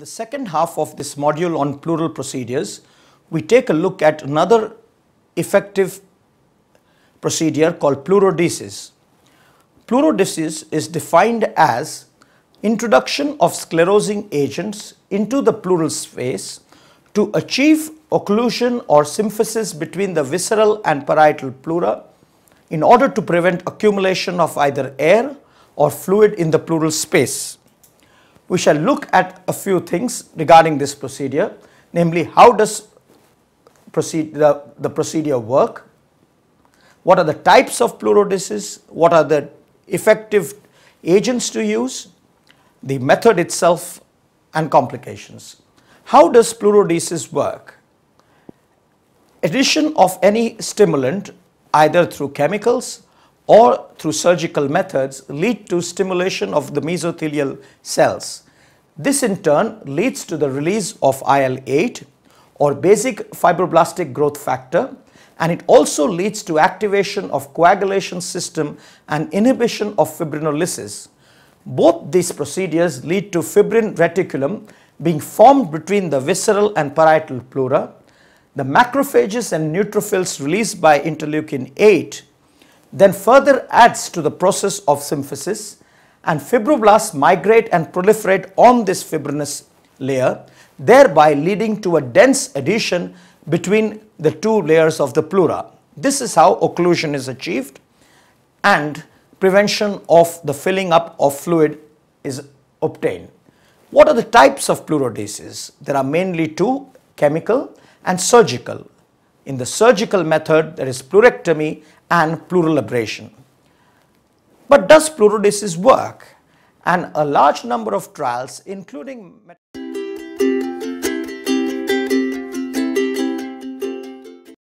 the second half of this module on pleural procedures, we take a look at another effective procedure called pleurodosis. Pleurodosis is defined as introduction of sclerosing agents into the pleural space to achieve occlusion or symphysis between the visceral and parietal pleura in order to prevent accumulation of either air or fluid in the pleural space. We shall look at a few things regarding this procedure, namely how does the procedure work, what are the types of pleurodosis, what are the effective agents to use, the method itself and complications. How does pleurodosis work? Addition of any stimulant either through chemicals or through surgical methods lead to stimulation of the mesothelial cells. This in turn leads to the release of IL-8 or basic fibroblastic growth factor, and it also leads to activation of coagulation system and inhibition of fibrinolysis. Both these procedures lead to fibrin reticulum being formed between the visceral and parietal pleura. The macrophages and neutrophils released by interleukin 8 then further adds to the process of symphysis, and fibroblasts migrate and proliferate on this fibrinous layer, thereby leading to a dense adhesion between the two layers of the pleura. This is how occlusion is achieved and prevention of the filling up of fluid is obtained. What are the types of pleurodosis? There are mainly two, chemical and surgical. In the surgical method, there is pleurectomy and pleural ablation. But does pleurodosis work? And a large number of trials, including